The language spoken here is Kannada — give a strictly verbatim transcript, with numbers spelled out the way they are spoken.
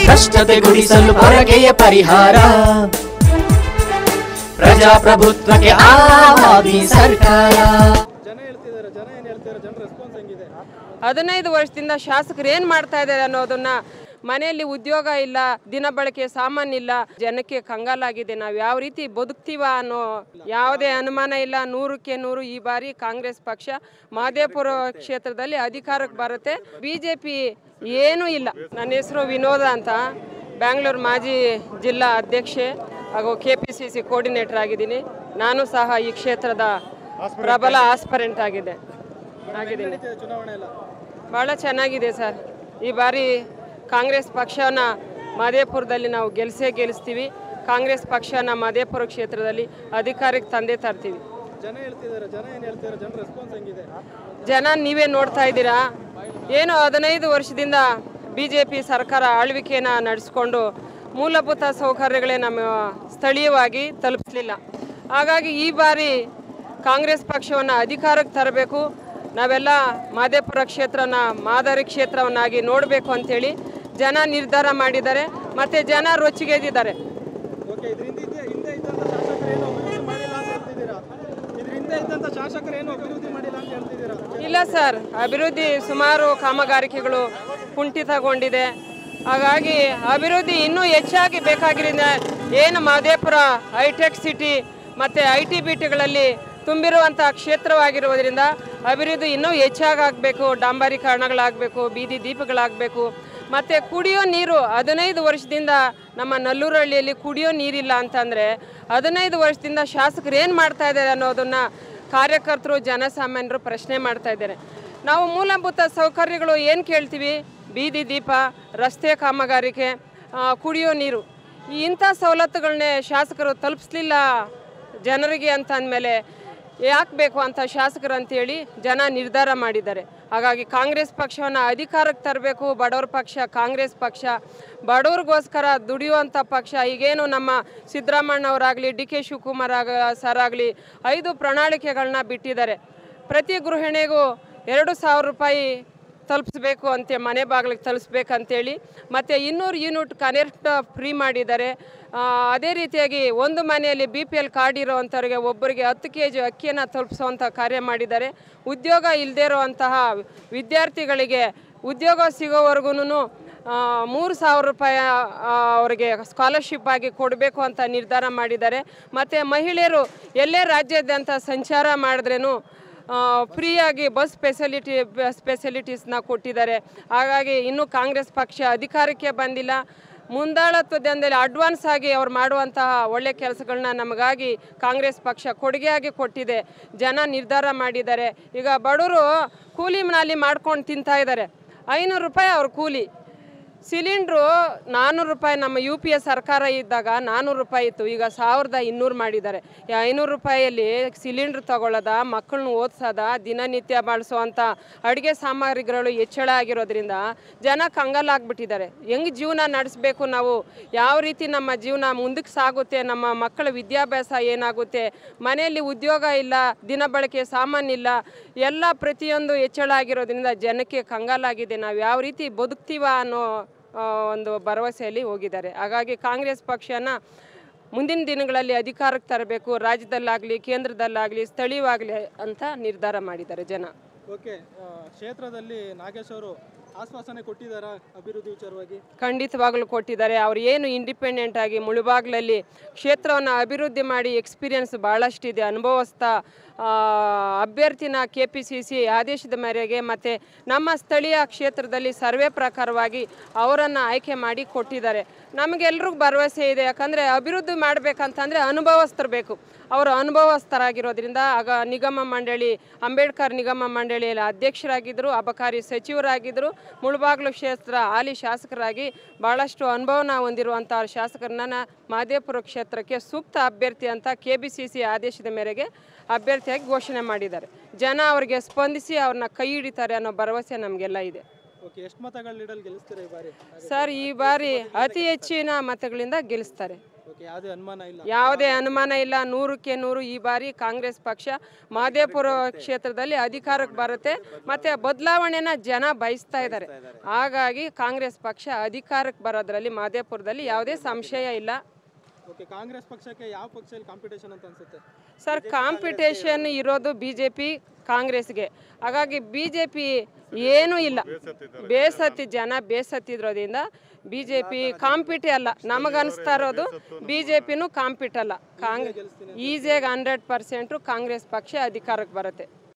ಭ್ರಷ್ಟತೆ ಗುಡಿಸಲು ಪೊರಕೆಯ ಪರಿಹಾರ ಪ್ರಜಾಪ್ರಭುತ್ವಕ್ಕೆ ಆವಾದಿ ಸರ್ಕಾರ. ಹದಿನೈದು ವರ್ಷದಿಂದ ಶಾಸಕರು ಏನು ಮಾಡ್ತಾ ಇದ್ದಾರೆ ಅನ್ನೋದನ್ನ, ಮನೆಯಲ್ಲಿ ಉದ್ಯೋಗ ಇಲ್ಲ, ದಿನ ಬಳಕೆ ಸಾಮಾನ್ಯ ಇಲ್ಲ, ಜನಕ್ಕೆ ಕಂಗಾಲಾಗಿದೆ. ನಾವು ಯಾವ ರೀತಿ ಬದುಕ್ತೀವ ಅನ್ನೋ ಯಾವುದೇ ಅನುಮಾನ ಇಲ್ಲ. ನೂರಕ್ಕೆ ನೂರು ಈ ಬಾರಿ ಕಾಂಗ್ರೆಸ್ ಪಕ್ಷ ಮಹದೇವಪುರ ಕ್ಷೇತ್ರದಲ್ಲಿ ಅಧಿಕಾರಕ್ಕೆ ಬರುತ್ತೆ. ಬಿಜೆಪಿ ಏನೂ ಇಲ್ಲ. ನನ್ನ ಹೆಸರು ವಿನೋದ ಅಂತ, ಬ್ಯಾಂಗ್ಳೂರು ಮಾಜಿ ಜಿಲ್ಲಾ ಅಧ್ಯಕ್ಷೆ ಹಾಗೂ K P C C coordinator ಆಗಿದ್ದೀನಿ. ನಾನು ಸಹ ಈ ಕ್ಷೇತ್ರದ ಪ್ರಬಲ ಆಸ್ಪರೆಂಟ್ ಆಗಿದೆ ಆಗಿದ್ದೀನಿ. ಭಾಳ ಚೆನ್ನಾಗಿದೆ ಸರ್. ಈ ಬಾರಿ ಕಾಂಗ್ರೆಸ್ ಪಕ್ಷನ ಮಹದೇವಪುರದಲ್ಲಿ ನಾವು ಗೆಲ್ಸೇ ಗೆಲ್ಲಿಸ್ತೀವಿ. ಕಾಂಗ್ರೆಸ್ ಪಕ್ಷನ ಮಹದೇವಪುರ ಕ್ಷೇತ್ರದಲ್ಲಿ ಅಧಿಕಾರಕ್ಕೆ ತಂದೆ ತರ್ತೀವಿ. ಜನ ನೀವೇ ನೋಡ್ತಾ ಇದ್ದೀರಾ. ಏನು ಹದಿನೈದು ವರ್ಷದಿಂದ ಬಿ ಜೆ ಪಿ ಸರ್ಕಾರ ಆಳ್ವಿಕೆಯನ್ನು ನಡೆಸ್ಕೊಂಡು ಮೂಲಭೂತ ಸೌಕರ್ಯಗಳೇ ನಮ್ಮ ಸ್ಥಳೀಯವಾಗಿ ತಲುಪಿಸಲಿಲ್ಲ. ಹಾಗಾಗಿ ಈ ಬಾರಿ ಕಾಂಗ್ರೆಸ್ ಪಕ್ಷವನ್ನು ಅಧಿಕಾರಕ್ಕೆ ತರಬೇಕು, ನಾವೆಲ್ಲ ಮಹದೇವಪುರ ಕ್ಷೇತ್ರನ ಮಾದರಿ ಕ್ಷೇತ್ರವನ್ನಾಗಿ ನೋಡಬೇಕು ಅಂಥೇಳಿ ಜನ ನಿರ್ಧಾರ ಮಾಡಿದ್ದಾರೆ ಮತ್ತು ಜನ ರೊಚ್ಚಿಗೆದ್ದಿದ್ದಾರೆ. ಇಲ್ಲ ಸರ್, ಅಭಿವೃದ್ಧಿ ಸುಮಾರು ಕಾಮಗಾರಿಕೆಗಳು ಕುಂಠಿತಗೊಂಡಿದೆ. ಹಾಗಾಗಿ ಅಭಿವೃದ್ಧಿ ಇನ್ನೂ ಹೆಚ್ಚಾಗಿ ಬೇಕಾಗಿರೋದ್ರಿಂದ ಏನು ಮಹದೇವಪುರ ಹೈಟೆಕ್ ಸಿಟಿ ಮತ್ತು ಐ ಟಿ ಬಿ ಟಿಗಳಲ್ಲಿ ತುಂಬಿರುವಂಥ ಕ್ಷೇತ್ರವಾಗಿರುವುದರಿಂದ ಅಭಿವೃದ್ಧಿ ಇನ್ನೂ ಹೆಚ್ಚಾಗಬೇಕು. ಡಾಂಬರೀಕರಣಗಳಾಗಬೇಕು, ಬೀದಿ ದೀಪಗಳಾಗಬೇಕು, ಮತ್ತು ಕುಡಿಯೋ ನೀರು. ಹದಿನೈದು ವರ್ಷದಿಂದ ನಮ್ಮ ನಲ್ಲೂರಹಳ್ಳಿಯಲ್ಲಿ ಕುಡಿಯೋ ನೀರಿಲ್ಲ ಅಂತಂದರೆ ಹದಿನೈದು ವರ್ಷದಿಂದ ಶಾಸಕರು ಏನು ಮಾಡ್ತಾ ಇದ್ದಾರೆ ಅನ್ನೋದನ್ನು ಕಾರ್ಯಕರ್ತರು ಜನಸಾಮಾನ್ಯರು ಪ್ರಶ್ನೆ ಮಾಡ್ತಾ ಇದ್ದಾರೆ. ನಾವು ಮೂಲಭೂತ ಸೌಕರ್ಯಗಳು ಏನು ಕೇಳ್ತೀವಿ? ಬೀದಿ ದೀಪ, ರಸ್ತೆ ಕಾಮಗಾರಿಕೆ, ಕುಡಿಯೋ ನೀರು, ಇಂಥ ಸವಲತ್ತುಗಳನ್ನೇ ಶಾಸಕರು ತಲುಪಿಸ್ಲಿಲ್ಲ ಜನರಿಗೆ ಅಂತ ಅಂದಮೇಲೆ ಯಾಕೆ ಬೇಕು ಅಂತ ಶಾಸಕರು ಅಂತೇಳಿ ಜನ ನಿರ್ಧಾರ ಮಾಡಿದ್ದಾರೆ. ಹಾಗಾಗಿ ಕಾಂಗ್ರೆಸ್ ಪಕ್ಷವನ್ನು ಅಧಿಕಾರಕ್ಕೆ ತರಬೇಕು. ಬಡವ್ರ ಪಕ್ಷ ಕಾಂಗ್ರೆಸ್ ಪಕ್ಷ, ಬಡವ್ರಿಗೋಸ್ಕರ ದುಡಿಯುವಂಥ ಪಕ್ಷ. ಈಗೇನು ನಮ್ಮ ಸಿದ್ದರಾಮಣ್ಣವರಾಗಲಿ, ಡಿ ಕೆ ಶಿವಕುಮಾರ್ ಆಗ ಸರ್ ಆಗಲಿ ಐದು ಪ್ರಣಾಳಿಕೆಗಳನ್ನ ಬಿಟ್ಟಿದ್ದಾರೆ. ಪ್ರತಿ ಗೃಹಿಣಿಗೂ ಎರಡು ಸಾವಿರ ರೂಪಾಯಿ ತಲುಪಿಸ್ಬೇಕು ಅಂತೆ, ಮನೆ ಬಾಗಿಲಿಗೆ ತಲುಪಿಸ್ಬೇಕಂತೇಳಿ, ಮತ್ತು ಇನ್ನೂರು ಯೂನಿಟ್ ಕನೆಕ್ಟ್ ಫ್ರೀ ಮಾಡಿದ್ದಾರೆ. ಅದೇ ರೀತಿಯಾಗಿ ಒಂದು ಮನೆಯಲ್ಲಿ ಬಿ ಪಿ ಎಲ್ ಕಾರ್ಡ್ ಇರೋವಂಥವ್ರಿಗೆ ಒಬ್ಬರಿಗೆ ಹತ್ತು ಕೆ ಜಿ ಅಕ್ಕಿಯನ್ನು ತಲುಪಿಸುವಂಥ ಕಾರ್ಯ ಮಾಡಿದ್ದಾರೆ. ಉದ್ಯೋಗ ಇಲ್ಲದೇ ಇರುವಂತಹ ವಿದ್ಯಾರ್ಥಿಗಳಿಗೆ ಉದ್ಯೋಗ ಸಿಗೋವರೆಗೂ ಮೂರು ಸಾವಿರ ರೂಪಾಯಿ ಅವರಿಗೆ ಸ್ಕಾಲರ್ಶಿಪ್ ಆಗಿ ಕೊಡಬೇಕು ಅಂತ ನಿರ್ಧಾರ ಮಾಡಿದ್ದಾರೆ. ಮತ್ತು ಮಹಿಳೆಯರು ಎಲ್ಲೇ ರಾಜ್ಯಾದ್ಯಂತ ಸಂಚಾರ ಮಾಡಿದ್ರೂ ಫ್ರೀಯಾಗಿ ಬಸ್ ಫೆಸಿಲಿಟಿ ಫೆಸಿಲಿಟೀಸ್ನ ಕೊಟ್ಟಿದ್ದಾರೆ. ಹಾಗಾಗಿ ಇನ್ನೂ ಕಾಂಗ್ರೆಸ್ ಪಕ್ಷ ಅಧಿಕಾರಕ್ಕೆ ಬಂದಿಲ್ಲ. ಮುಂದಾಳತ್ವದಲ್ಲಿ ಅಡ್ವಾನ್ಸ್ ಆಗಿ ಅವ್ರು ಮಾಡುವಂತಹ ಒಳ್ಳೆ ಕೆಲಸಗಳನ್ನ ನಮಗಾಗಿ ಕಾಂಗ್ರೆಸ್ ಪಕ್ಷ ಕೊಡುಗೆಯಾಗಿ ಕೊಟ್ಟಿದೆ. ಜನ ನಿರ್ಧಾರ ಮಾಡಿದ್ದಾರೆ. ಈಗ ಬಡವರು ಕೂಲಿ ನಾಲಿ ಮಾಡ್ಕೊಂಡು ತಿಂತಾ ಇದ್ದಾರೆ. ಐನೂರು ರೂಪಾಯಿ ಅವ್ರ ಕೂಲಿ. ಸಿಲಿಂಡ್ರು ನಾನ್ನೂರು ರೂಪಾಯಿ ನಮ್ಮ ಯು ಪಿ ಎ ಸರ್ಕಾರ ಇದ್ದಾಗ ನಾನ್ನೂರು ರೂಪಾಯಿ ಇತ್ತು, ಈಗ ಸಾವಿರದ ಇನ್ನೂರು ಮಾಡಿದ್ದಾರೆ. ಈ ಐನೂರು ರೂಪಾಯಿಯಲ್ಲಿ ಸಿಲಿಂಡ್ರ್ ತಗೊಳ್ಳೋದ, ಮಕ್ಕಳನ್ನ ಓದಿಸೋದ, ದಿನನಿತ್ಯ ಬಳಸುವಂಥ ಅಡುಗೆ ಸಾಮಗ್ರಿಗಳು ಹೆಚ್ಚಳ ಆಗಿರೋದ್ರಿಂದ ಜನ ಕಂಗಾಲಾಗ್ಬಿಟ್ಟಿದ್ದಾರೆ. ಹೆಂಗೆ ಜೀವನ ನಡೆಸಬೇಕು, ನಾವು ಯಾವ ರೀತಿ ನಮ್ಮ ಜೀವನ ಮುಂದಕ್ಕೆ ಸಾಗುತ್ತೆ, ನಮ್ಮ ಮಕ್ಕಳ ವಿದ್ಯಾಭ್ಯಾಸ ಏನಾಗುತ್ತೆ, ಮನೆಯಲ್ಲಿ ಉದ್ಯೋಗ ಇಲ್ಲ, ದಿನ ಬಳಕೆ ಸಾಮಾನ್ಯ ಇಲ್ಲ, ಎಲ್ಲ ಪ್ರತಿಯೊಂದು ಹೆಚ್ಚಳ ಆಗಿರೋದ್ರಿಂದ ಜನಕ್ಕೆ ಕಂಗಾಲಾಗಿದೆ. ನಾವು ಯಾವ ರೀತಿ ಬದುಕ್ತೀವ ಅನ್ನೋ ಒಂದು ಭರವಸೆಯಲ್ಲಿ ಹೋಗಿದ್ದಾರೆ. ಹಾಗಾಗಿ ಕಾಂಗ್ರೆಸ್ ಪಕ್ಷನ ಮುಂದಿನ ದಿನಗಳಲ್ಲಿ ಅಧಿಕಾರಕ್ಕೆ ತರಬೇಕು, ರಾಜ್ಯದಲ್ಲಾಗಲಿ ಕೇಂದ್ರದಲ್ಲಾಗಲಿ ಸ್ಥಳೀಯವಾಗಲಿ ಅಂತ ನಿರ್ಧಾರ ಮಾಡಿದ್ದಾರೆ ಜನ. ಓಕೆ, ಕ್ಷೇತ್ರದಲ್ಲಿ ನಾಗೇಶ್ ಅವರು ಆಶ್ವಾಸನೆ ಕೊಟ್ಟಿದ್ದಾರಾ ಅಭಿವೃದ್ಧಿ ವಿಚಾರವಾಗಿ? ಖಂಡಿತವಾಗಲೂ ಕೊಟ್ಟಿದ್ದಾರೆ. ಅವ್ರು ಏನು ಇಂಡಿಪೆಂಡೆಂಟ್ ಆಗಿ ಮುಳುಬಾಗ್ಲಲ್ಲಿ ಕ್ಷೇತ್ರವನ್ನು ಅಭಿವೃದ್ಧಿ ಮಾಡಿ ಎಕ್ಸ್ಪೀರಿಯನ್ಸ್ ಭಾಳಷ್ಟಿದೆ. ಅನುಭವಸ್ಥ ಅಭ್ಯರ್ಥಿನ ಕೆ ಪಿ ಸಿ ಸಿ ಆದೇಶದ ಮೇರೆಗೆ ಮತ್ತು ನಮ್ಮ ಸ್ಥಳೀಯ ಕ್ಷೇತ್ರದಲ್ಲಿ ಸರ್ವೆ ಪ್ರಕಾರವಾಗಿ ಅವರನ್ನು ಆಯ್ಕೆ ಮಾಡಿ ಕೊಟ್ಟಿದ್ದಾರೆ. ನಮಗೆಲ್ರಿಗೂ ಭರವಸೆ ಇದೆ. ಯಾಕಂದರೆ ಅಭಿವೃದ್ಧಿ ಮಾಡಬೇಕಂತಂದರೆ ಅನುಭವಸ್ಥರು ಬೇಕು. ಅವರು ಅನುಭವಸ್ಥರಾಗಿರೋದ್ರಿಂದ ಆಗ ನಿಗಮ ಮಂಡಳಿ, ಅಂಬೇಡ್ಕರ್ ನಿಗಮ ಮಂಡಳಿಯಲ್ಲಿ ಅಧ್ಯಕ್ಷರಾಗಿದ್ದರು, ಅಬಕಾರಿ ಸಚಿವರಾಗಿದ್ದರು, ಮುಳುಬಾಗ್ಲು ಕ್ಷೇತ್ರ ಹಾಲಿ ಶಾಸಕರಾಗಿ ಭಾಳಷ್ಟು ಅನುಭವನ ಹೊಂದಿರುವಂಥ ಶಾಸಕರನ್ನ ಮಹದೇವಪುರ ಕ್ಷೇತ್ರಕ್ಕೆ ಸೂಕ್ತ ಅಭ್ಯರ್ಥಿ ಅಂತ ಕೆ ಬಿ ಸಿ ಸಿ ಆದೇಶದ ಮೇರೆಗೆ ಅಭ್ಯರ್ಥಿಯಾಗಿ ಘೋಷಣೆ ಮಾಡಿದ್ದಾರೆ. ಜನ ಅವರಿಗೆ ಸ್ಪಂದಿಸಿ ಅವ್ರನ್ನ ಕೈ ಹಿಡಿತಾರೆ ಅನ್ನೋ ಭರವಸೆ ನಮಗೆಲ್ಲ ಇದೆ. ಎಷ್ಟು ಮತಗಳ ಲೀಡಲ್ಲಿ ಗೆಲ್ಲಿಸ್ತಾರೆ ಈ ಬಾರಿ? ಸರ್, ಈ ಬಾರಿ ಅತಿ ಹೆಚ್ಚಿನ ಮತಗಳಿಂದ ಗೆಲ್ಲಿಸ್ತಾರೆ. ಓಕೆ, ಯಾವುದೇ ಅನುಮಾನ ಇಲ್ಲ. ಯಾವುದೇ ಅನುಮಾನ ಇಲ್ಲ, ನೂರಕ್ಕೆ ನೂರು ಈ ಬಾರಿ ಕಾಂಗ್ರೆಸ್ ಪಕ್ಷ ಮಹದೇವಪುರ ಕ್ಷೇತ್ರದಲ್ಲಿ ಅಧಿಕಾರಕ್ಕೆ ಬರುತ್ತೆ. ಮತ್ತೆ ಬದಲಾವಣೆನ ಜನ ಬಯಸ್ತಾ ಇದ್ದಾರೆ. ಹಾಗಾಗಿ ಕಾಂಗ್ರೆಸ್ ಪಕ್ಷ ಅಧಿಕಾರಕ್ಕೆ ಬರೋದ್ರಲ್ಲಿ ಮಹದೇವಪುರದಲ್ಲಿ ಯಾವುದೇ ಸಂಶಯ ಇಲ್ಲ. ಓಕೆ, ಕಾಂಗ್ರೆಸ್ ಪಕ್ಷಕ್ಕೆ ಯಾವ ಪಕ್ಷದಲ್ಲಿ ಕಾಂಪಿಟೇಷನ್ ಅಂತ ಅನ್ಸುತ್ತೆ ಸರ್? ಕಾಂಪಿಟೇಷನ್ ಇರೋದು ಬಿ ಜೆ ಪಿ ಕಾಂಗ್ರೆಸ್ಗೆ. ಹಾಗಾಗಿ ಬಿ ಜೆ ಪಿ ಏನೂ ಇಲ್ಲ, ಬೇಸತ್ತಿ ಜನ ಬೇಸತ್ತಿದ್ರೋದ್ರಿಂದ ಬಿ ಜೆ ಪಿ ಕಾಂಪಿಟೇ ಅಲ್ಲ. ನಮಗನ್ನಿಸ್ತಾ ಇರೋದು ಬಿ ಜೆ ಪಿನೂ ಕಾಂಪಿಟ್ ಅಲ್ಲ. ಕಾಂಗ್ ಈಸಿಯಾಗಿ ಹಂಡ್ರೆಡ್ ಪರ್ಸೆಂಟು ಕಾಂಗ್ರೆಸ್ ಪಕ್ಷ ಅಧಿಕಾರಕ್ಕೆ ಬರುತ್ತೆ.